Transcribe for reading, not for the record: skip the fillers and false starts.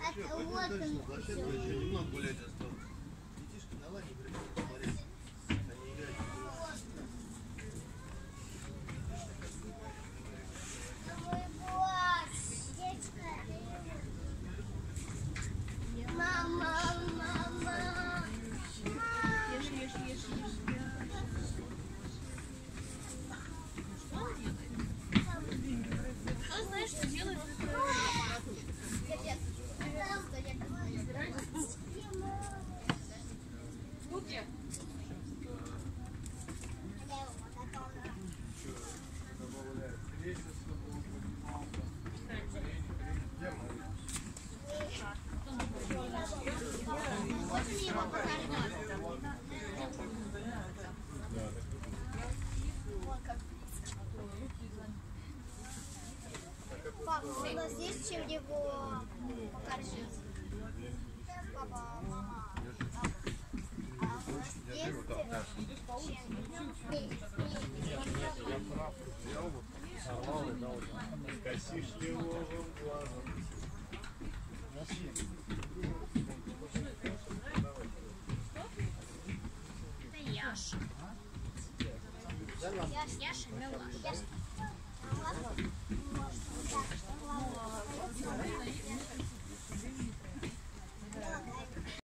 Вот он. Еще немного гулять осталось. Детишки на лане пришли посмотреть. Они играют. Мама, мама. Ешь. Кто знает, что делает? Руки. Папа, у нас есть чем его покормить? Папа, мама. А у нас есть Косишь левым глазом. Яша. Яша, милаша.